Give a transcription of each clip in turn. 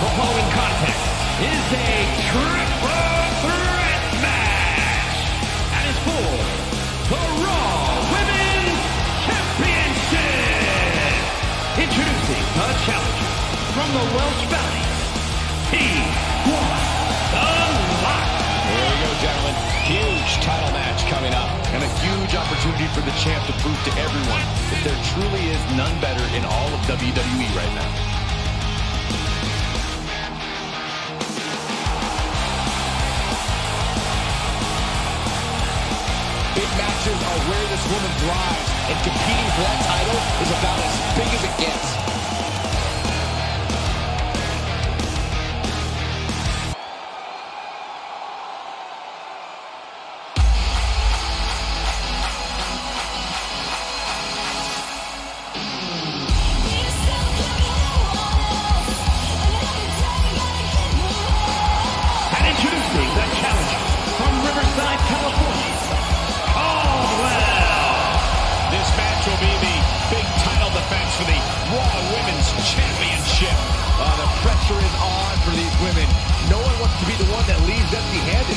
The following contest is a triple threat match and is for the Raw Women's Championship. Introducing the challenger from the Welsh Valley, T1 Unlocked. Here we go, gentlemen. Huge title match coming up. And a huge opportunity for the champ to prove to everyone that there truly is none better in all of WWE right now. Big matches are where this woman thrives, and competing for that title is about as big as it gets. Championship. The pressure is on for these women. No one wants to be the one that leaves empty-handed.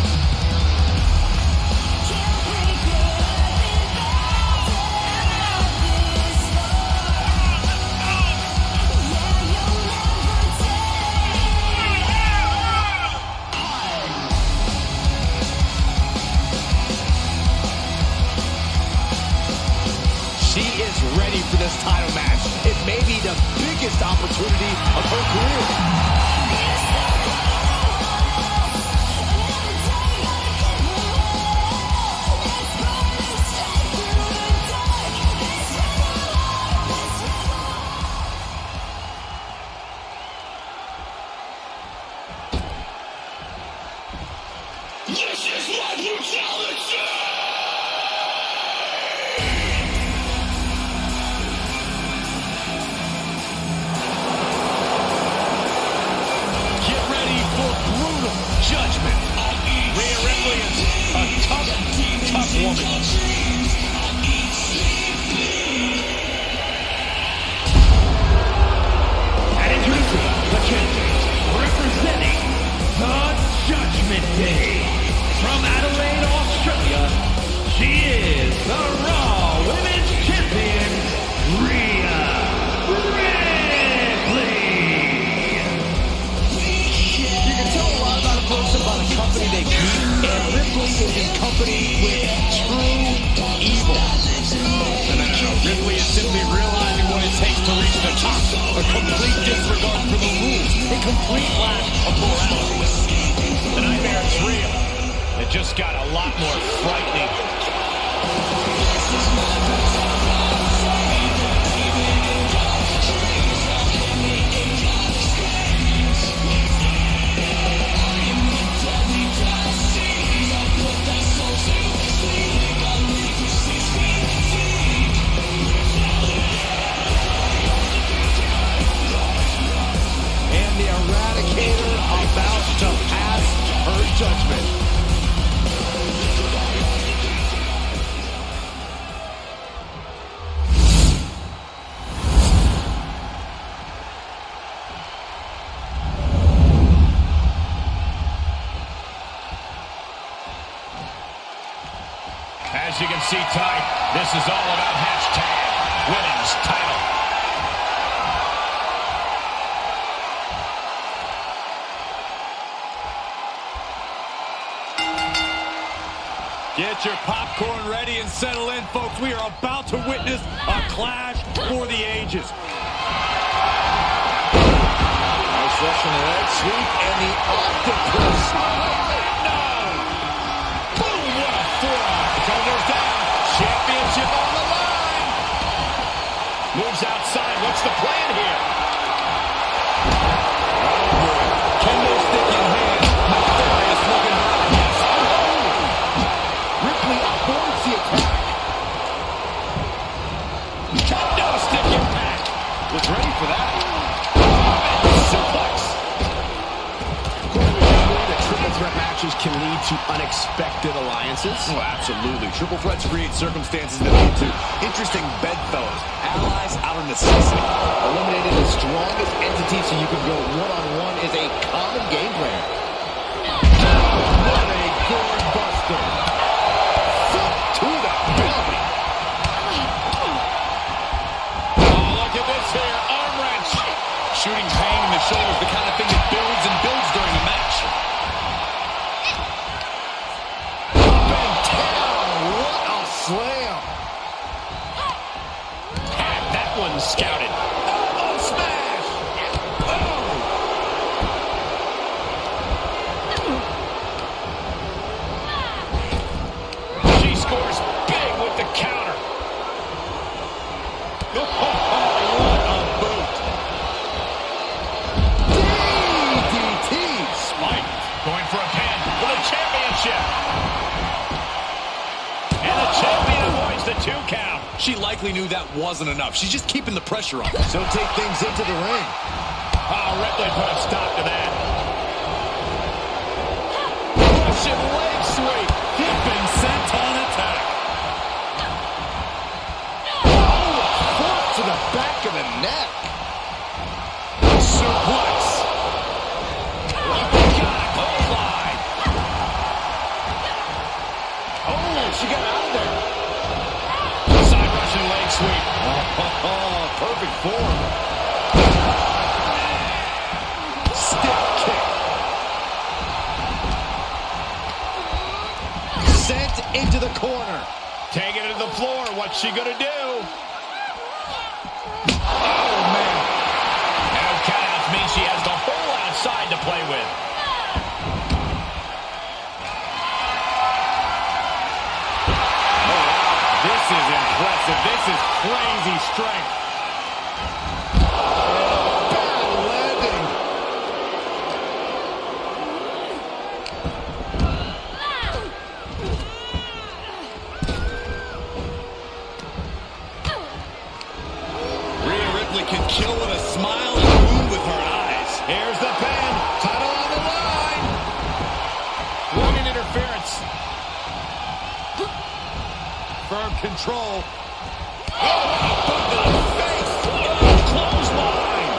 She is ready for this title match. It may be the biggest opportunity of her career. This is what you challenge you! Judgment. Rhea Ripley is a tough woman. And introducing the champion, representing the Judgment Day, from Adelaide, Australia, she is the Raw Women's Champion, Rhea Ripley. You can tell a lot about a person by the company they keep, and Ripley is in company with true evil. And Ripley is simply realizing what it takes to reach the top. A complete disregard for the rules, a complete lack of morality. The nightmare is real. It just got a lot more frightening. About to pass her judgment. As you can see, Ty, this is all about hashtag women's title. Get your popcorn ready and settle in, folks. We are about to witness a clash for the ages. Nice Russian leg sweep and the octopus. No! Boom, what a forearm. Shoulders down. Championship on the line. Moves outside. What's the plan here? Kendo stick in hand. Nefarious looking right. Yes. Ripley avoids the attack. Kendo stick impact. Was ready for that. Suplex. The triple threat to unexpected alliances? Oh, absolutely. Triple threats create circumstances that lead to interesting bedfellows. Allies out of necessity. Eliminating the strongest entity so you can go one-on-one is a common game plan. What a gourd buster. Foot to the belly. Oh, look at this here. Arm wrench. Shooting pain in the shoulder is the kind of thing that builds and builds during a match. Up and down. What a slam. Had that one scouted. Elbow smash. She scores big with the counter. Oh, what a boot. DDT. Spike going for a pin for the championship. And the champion avoids the 2 count. She likely knew that wasn't enough. She's just keeping the pressure on. So take things into the ring. Oh, Ripley put a stop to that. Russian leg sweep. Hip and senton attack. Foot to the back of the neck. Suplex. Got a clothesline. Oh, she got out of there. Side Russian leg sweep. Oh, perfect form. Step kick. Sent into the corner. Taking it to the floor. What's she gonna do? Oh, man. And those countouts mean she has the whole outside to play with. This is impressive. This is crazy strength. Bad landing. Rhea Ripley can kill with a smile and wound with her eyes. Here's the pin. Title on the line. Running interference. Firm control. Oh, a boot to the face. Oh, clothesline.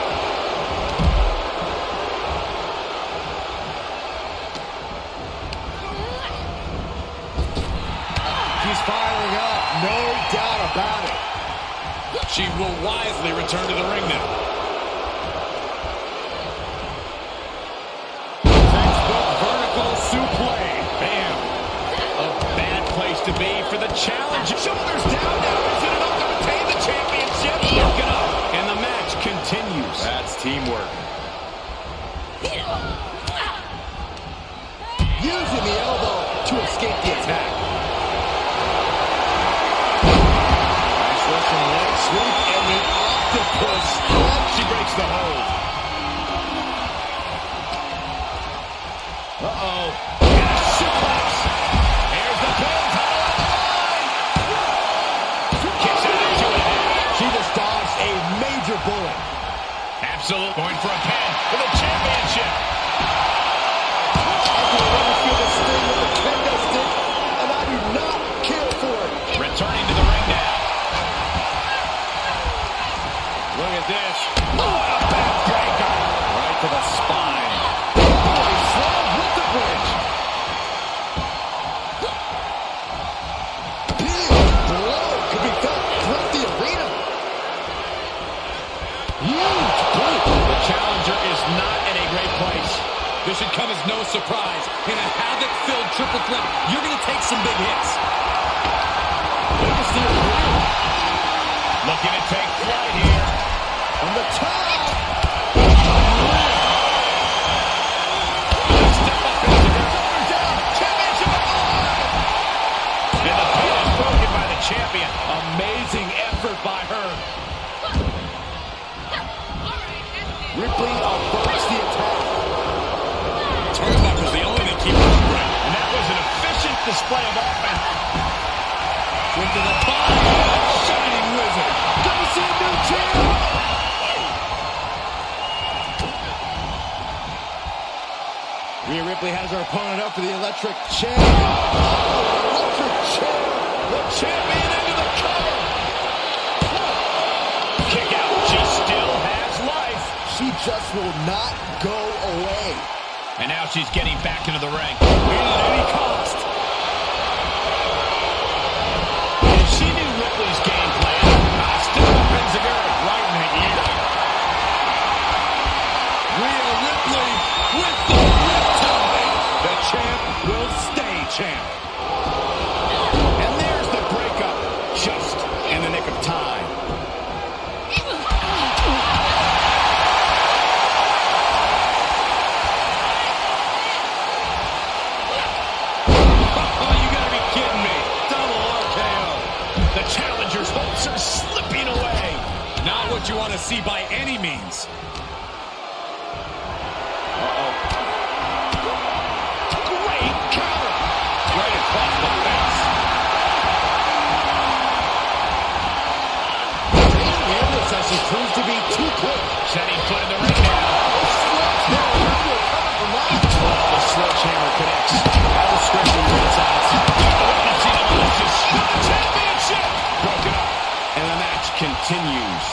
She's firing up. No doubt about it. She will wisely return to the ring now. Textbook vertical suplex. Bam. A bad place to be for the challenge. Shoulders down now. Is it enough to retain the championship? Broken up. And the match continues. That's teamwork. Using the elbow to escape the attack. Nice Russian leg sweep and the octopus. She breaks the hold. Uh-oh. And a suplex. Here's the pin. Title on the line. Kicks out at 2.5. She just dodged a major bullet. Absolute. Going for a pin for the championship. I can already feel the sting with the kendo stick, and I do not care for it. Returning to the ring now. Look at this. Oh, a backbreaker. Right to the spine. Body slam with the bridge. Big blow could be felt throughout the arena. Huge boot. The challenger is not in a great place. This should come as no surprise. In a havoc-filled triple threat, you're going to take some big hits. There's the arena. Looking to take flight here. On the top. Step up into the shoulders down. Championship on the line. And the pin is broken by the champion. Amazing effort by her. Ripley averts the attack. Turnbuckle's the only thing keeping her upright. And that was an efficient display of offense. Into the body. Shining wizard. Gonna see a new champ. Rhea Ripley has her opponent up for the electric chair. Oh, electric chair. The champion into the cover. Kick out. She still has life. She just will not go away. And now she's getting back into the ring. Winning at any cost. And she knew Ripley's game plan. Still opens the girl right in the ear. Rhea Ripley with the riptide. The champ will stay champ. And there's the breakup. Just in the nick of time. Oh, you gotta be kidding me. Double RKO. The challenger's hopes are slipping away. Not what you want to see by any means. Great counter. Right across the face. Ambrose as she proves to be too quick. Setting foot in the ring now. The sledgehammer connects. That was scratching the insides. Witnessing a malicious championship. Broken up. And the match continues.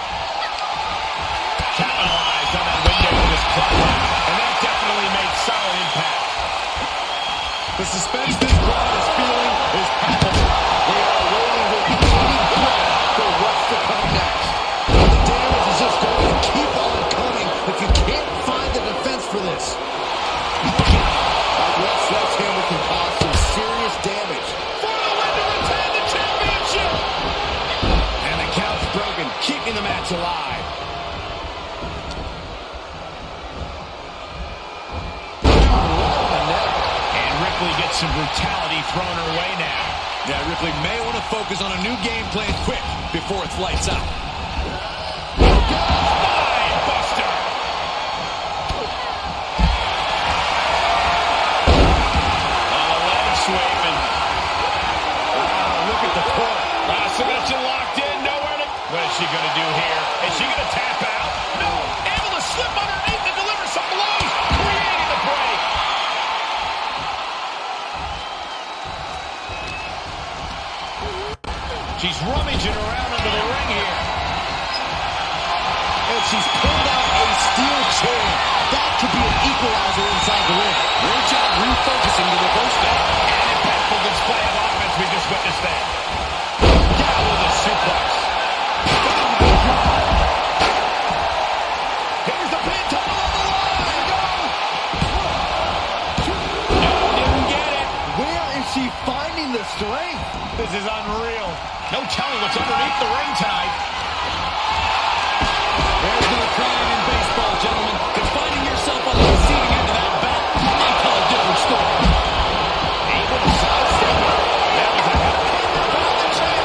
Capitalized on that window in this clock. And that definitely made solid impact. The suspense this crowd is feeling is palpable. They are waiting with bated breath for what's to come next. The damage is just going to keep on coming if you can't find the defense for this. That sledgehammer can cause some serious damage. For the win to retain the championship. And the count's broken, keeping the match alive. And Ripley gets some brutality thrown her way now. Yeah, Ripley may want to focus on a new game plan quick before it's lights out. Spine buster. Leg sweeping. Look at the court. Submission locked in, nowhere to... What is she going to do here? Is she going to tap out? No. Able to slip underneath and deliver some blows, creating the break. She's rummaging around under the ring here. And she's pulled out a steel chair. That could be an equalizer inside the ring. Great job refocusing to reverse that. An impactful display of offense we just witnessed there. Down with a suplex. Here's the pin, top of the line. No, didn't get it. Where is she finding the strength? This is unreal. No telling what's underneath the ring tide. There's no crying in baseball, gentlemen. If finding yourself on the receiving end of that bat, they tell a different story. Able to sidestep it. That was a hell of a cover by the champ.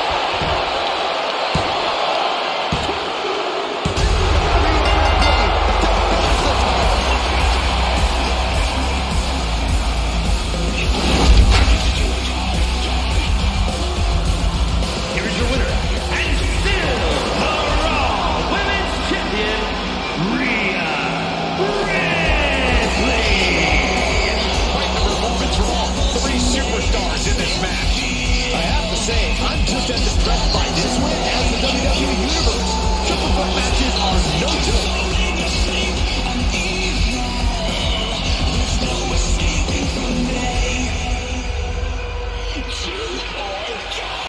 Here's your winner, and still the Raw Women's Champion, Rhea Ripley. Quite the performance from all three superstars in this match. I have to say, I'm just as impressed by this win as the WWE Universe. Triple threat matches are no joke.